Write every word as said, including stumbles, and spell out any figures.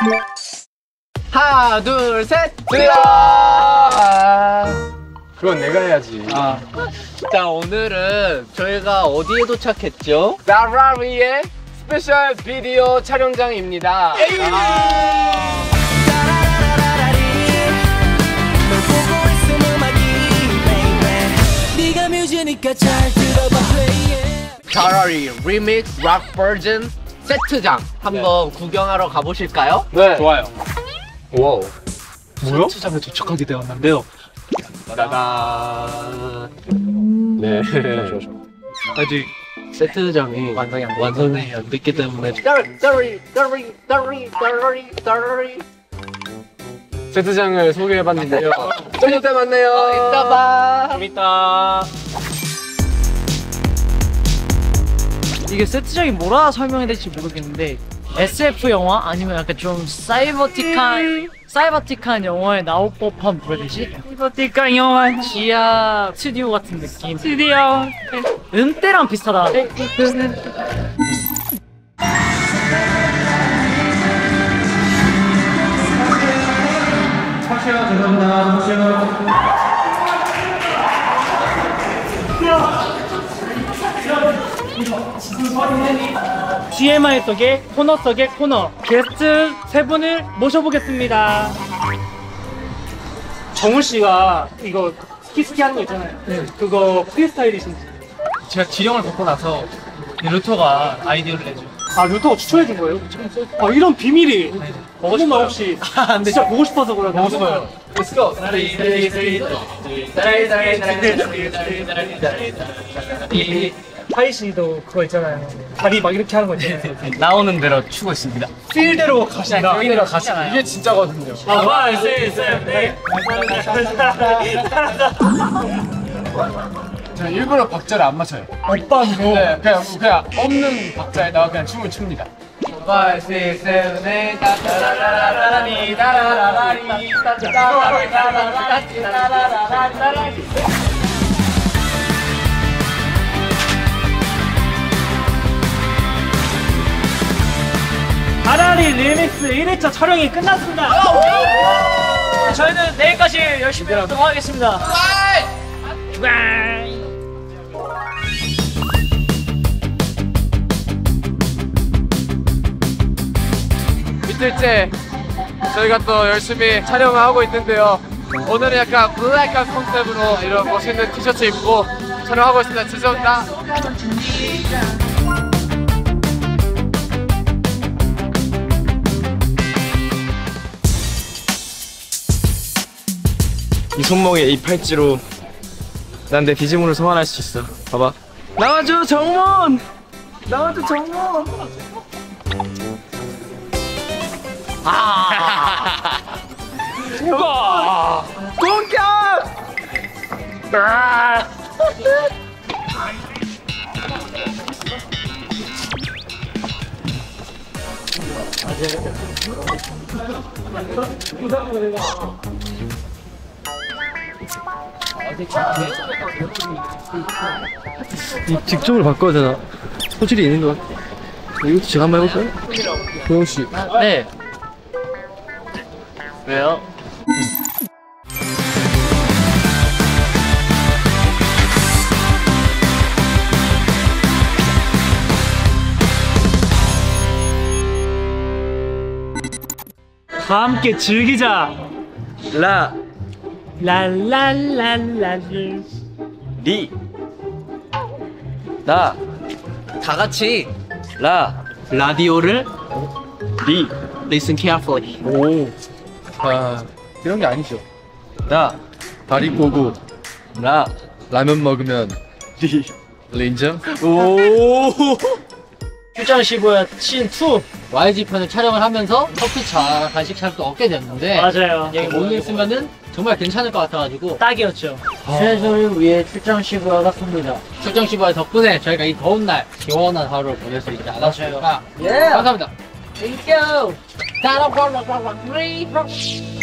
하나 둘 셋 드디어! 그건 내가 해야지. 아. 자, 오늘은 저희가 어디에 도착했죠? 나라리의 스페셜 비디오 촬영장입니다. 아. 나라리 리믹스 락 버전 세트장 한번 네. 구경하러 가보실까요? 네, 좋아요. 와우. 뭐요? 세트장에 도착하게 되었는데요. 따단. 네. 좋아, 좋아. 아직 세트장이 완성이 안, 완성이 안 됐기 때문에 나라리 나라리 나라리 나라리 나라리 세트장을 소개해봤는데요. 좀 이따 만나요. 어, 이따 봐. 좀 이따. 이게 세트장이 뭐라 설명해야 될지 모르겠는데 에스에프 영화 아니면 약간 좀 사이버틱한 사이버틱한 영화에 나올 법한 뭐라 해야 되지? 사이버틱한 영화 지하 스튜디오 같은 느낌. 스튜디오 은때랑 비슷하다. 차시요 죄송합니다. 차시요. 지엠아이 속의 코너 속의 코너 게스트 세 분을 모셔보겠습니다. 정훈 씨가 이거 스키스키 하는 거 있잖아요. 네. 그거 프리스타일이신지. 제가 지령을 받고 나서 루터가 아이디어를 내죠. 아 루터가 추천해 준 거예요? 아 이런 비밀이. 네. 보고 싶어요. 혹시 아, 네. 진짜 보고 싶어서 그래요. 보고 싶어요. Let's go. 하이 씨도 그거 있잖아요. 다리 막 이렇게 하는 거 있잖아요. 나오는 대로 추고 있습니다. 필대로 가신다. 필대로 가시나요? 이게 진짜거든요. 아, 원, 셋, 셋, 넷. 저는 일부러 박자를 안 맞춰요. 오빠는 네, 그냥 그냥 없는 박자에다가 그냥 춤을 춥니다. five, six, seven, eight, 따라라라라라리, 따라라라리, 따라라라라리, 따라라라라리. 나라리 리믹스 일 회차 촬영이 끝났습니다. 저희는 내일까지 열심히 활동하겠습니다. 바이! 이틀째 저희가 또 열심히 촬영을 하고 있는데요. 오늘은 약간 블랙한 컨셉으로 이런 멋있는 티셔츠 입고 촬영하고 있습니다. 죄송합니다. 이 손목에 이 팔찌로 난 내 디지몬을 소환할 수 있어. 봐봐. 나와줘 정몬! 나와줘 정몬! 아! 우와! 공격! 아! 이 직종을 바꿔야 되나? 소질이 있는 것 같아. 이것도 제가 한번 해볼까요? 도영 씨. 네. 왜요? 다 함께 즐기자. 라! 랄랄랄랄. 리! 나! 다 같이 라! 라디오를 리! listen carefully. 오, 아 이런 게 아니죠. 나! 다리 꼬고 라! 라면 먹으면 리! 린정? 오! 출장 시부야 시즌 투. 와이지 편을 촬영을 하면서 커피차, 간식차를 얻게 됐는데 맞아요. 여기 오늘 있으면은 정말 괜찮을 것 같아가지고 딱이었죠. 최선을 위해 출장 시부가 갔습니다. 출장 시부의 덕분에 저희가 이 더운 날 시원한 하루를 보낼 수 있지 않았을까. 예. 감사합니다. Thank you.